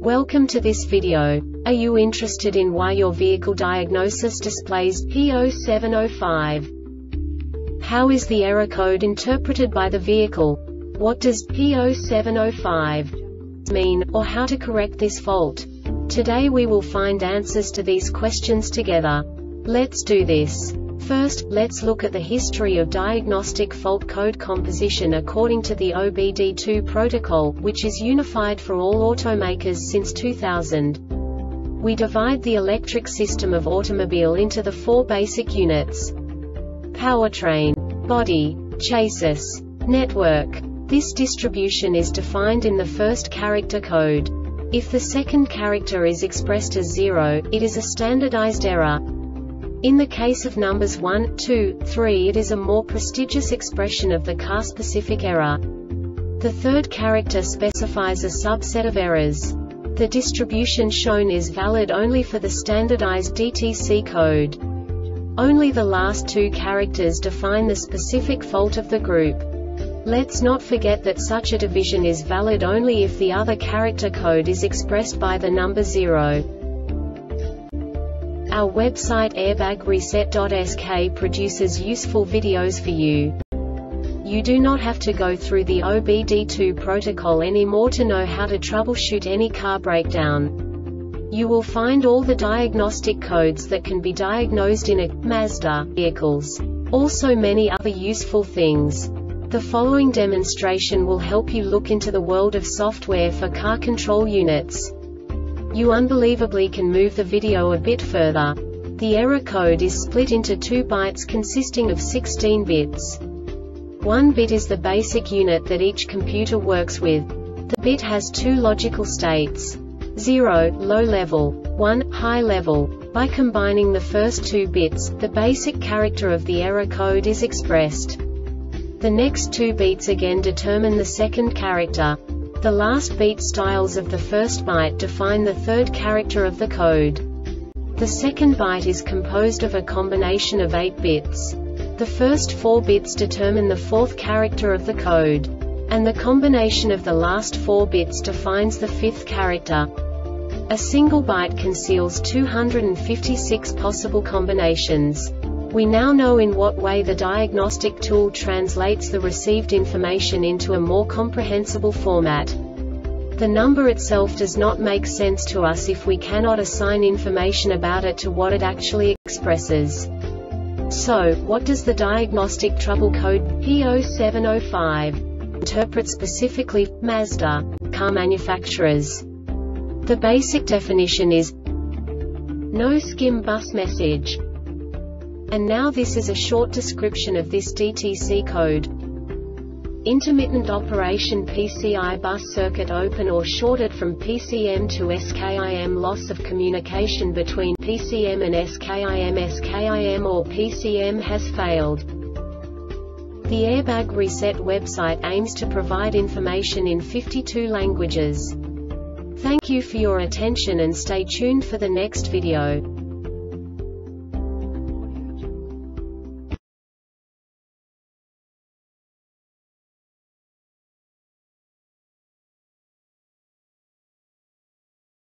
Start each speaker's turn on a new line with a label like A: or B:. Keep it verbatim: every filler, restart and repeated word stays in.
A: Welcome to this video. Are you interested in why your vehicle diagnosis displays P zero seven zero five? How is the error code interpreted by the vehicle? What does P zero seven zero five mean, or how to correct this fault? Today we will find answers to these questions together. Let's do this. First, let's look at the history of diagnostic fault code composition according to the O B D two protocol, which is unified for all automakers since two thousand. We divide the electric system of automobile into the four basic units: powertrain, body, chassis, network. This distribution is defined in the first character code. If the second character is expressed as zero, it is a standardized error. In the case of numbers one, two, three, it is a more prestigious expression of the car-specific error. The third character specifies a subset of errors. The distribution shown is valid only for the standardized D T C code. Only the last two characters define the specific fault of the group. Let's not forget that such a division is valid only if the other character code is expressed by the number zero. Our website airbag reset dot S K produces useful videos for you. You do not have to go through the O B D two protocol anymore to know how to troubleshoot any car breakdown. You will find all the diagnostic codes that can be diagnosed in a Mazda vehicles. Also many other useful things. The following demonstration will help you look into the world of software for car control units. You unbelievably can move the video a bit further. The error code is split into two bytes consisting of sixteen bits. One bit is the basic unit that each computer works with. The bit has two logical states: zero, low level, one, high level. By combining the first two bits, the basic character of the error code is expressed. The next two beats again determine the second character. The last beat styles of the first byte define the third character of the code. The second byte is composed of a combination of eight bits. The first four bits determine the fourth character of the code. And the combination of the last four bits defines the fifth character. A single byte conceals two hundred fifty-six possible combinations. We now know in what way the diagnostic tool translates the received information into a more comprehensible format. The number itself does not make sense to us if we cannot assign information about it to what it actually expresses. So, what does the diagnostic trouble code P zero seven zero five interpret specifically for Mazda car manufacturers? The basic definition is no skim bus message. And now this is a short description of this D T C code. Intermittent operation P C I bus circuit open or shorted from P C M to S K I M, loss of communication between P C M and S K I M, S K I M or P C M has failed. The Airbag Reset website aims to provide information in fifty-two languages. Thank you for your attention and stay tuned for the next video.